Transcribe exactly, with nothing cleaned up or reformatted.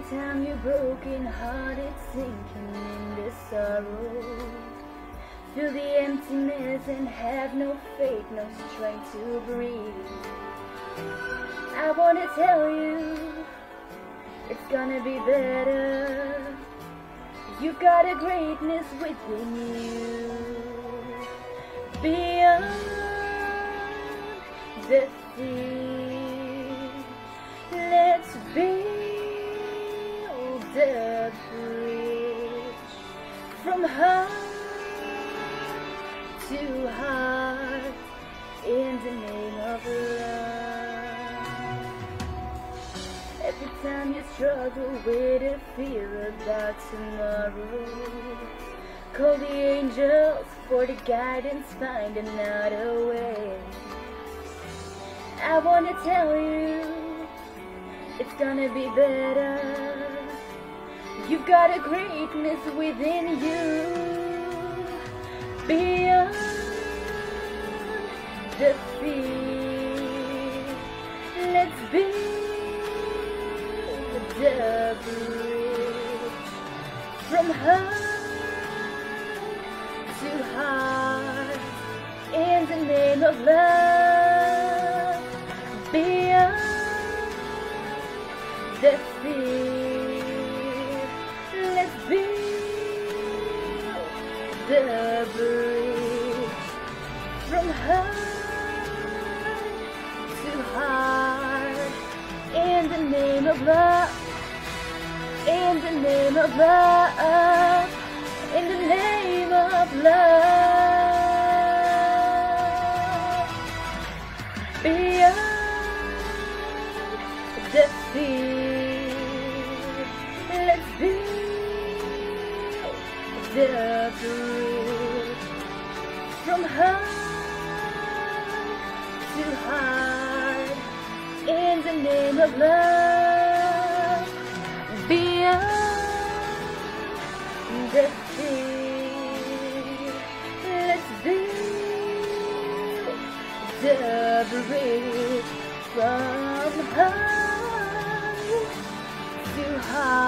time you're broken hearted, sinking in the sorrow, feel the emptiness and have no faith, no strength to breathe. I wanna tell you, it's gonna be better. You've got a greatness within you, beyond the sea. Let's build a bridge from heart to heart in the name of love. Every time you struggle with a fear about tomorrow, call the angels for the guidance, find another way. I wanna tell you, it's gonna be better. You've got a greatness within you, beyond the fear. Let's build the bridge from heart to heart in the name of love, beyond the fear. Let's build the bridge from heart to heart in the name of love, in the name of love, in the name of love, beyond the fear. Let's build the bridge from heart to heart in the name of love, beyond the fear. Let's build the bridge from heart to heart